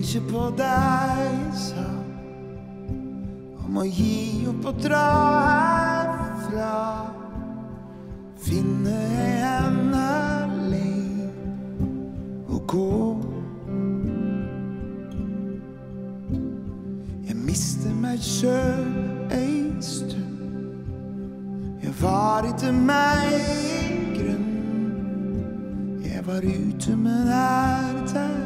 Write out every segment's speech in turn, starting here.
ikke på deg jeg sa om å gi opp og dra herfra. Finne en allé og gå. Jeg mister meg selv en stund. Jeg var ikke meg i grunn. Jeg var ute, men er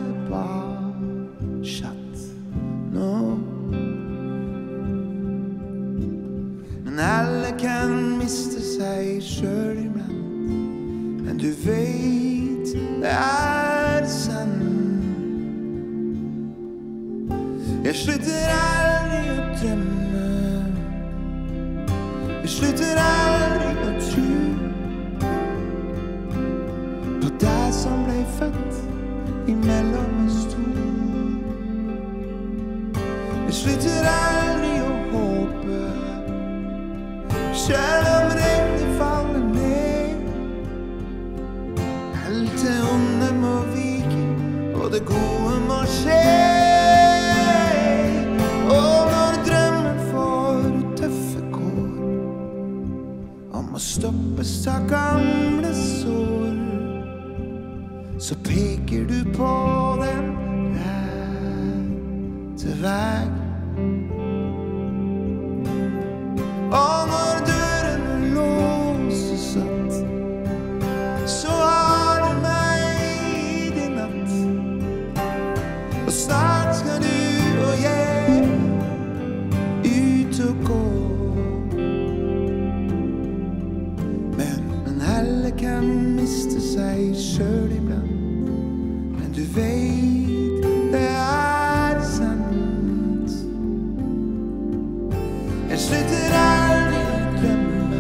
tilbake nå. Men alle kan miste seg selv iblant. Men du vet det er sant. Jeg slutter aldri å drømme. Jeg slutter aldri å tro på deg som ble født i Melløm og Oslo. Jeg slutter aldri å håpe, selv om regnet faller ned. Alt det onde må vike, og det gode må skje. Og når drømmen får tøffe kår, om å stoppes av gamle sår, så peker du på den rette vei. Og når døren låses opp, så har du meg i din natt. Og snart skal du og jeg ut og gå. Men alle kan miste seg selv iblant. Men du vet det er sant. Jeg slutter aldri å drømme.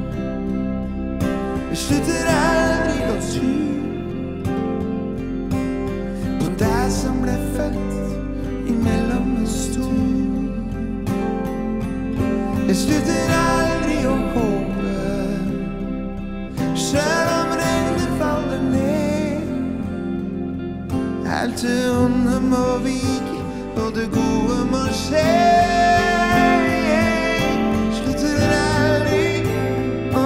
Jeg slutter aldri å tro på deg som ble født i Melløm og Oslo. Jeg slutter aldri å håpe, selv om regnet faller ned. Alt det onde må vike, og det gode må skje. Slutter aldri å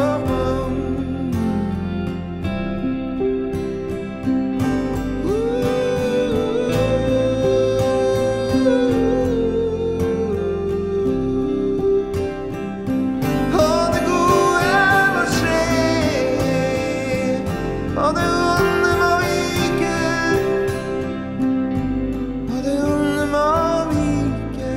og det gode må skje, og det onde må vike, og det onde må vike.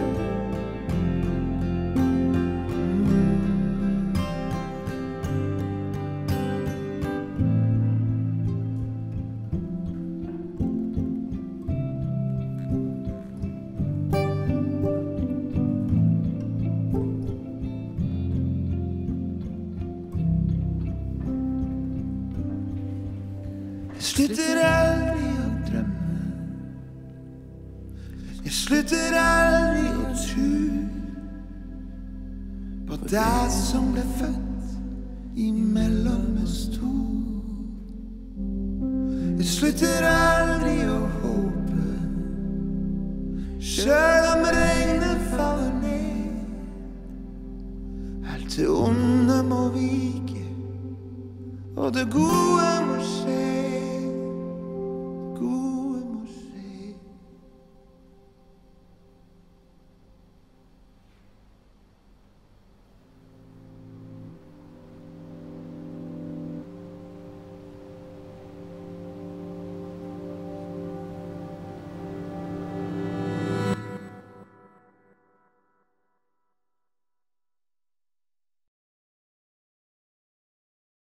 Jeg slutter aldri å drømme. Jeg slutter aldri å tro på deg som ble født i Melløm og Oslo. Jeg slutter aldri å håpe, selv om regnet faller ned. Alt det onde må vike, og det gode må skje.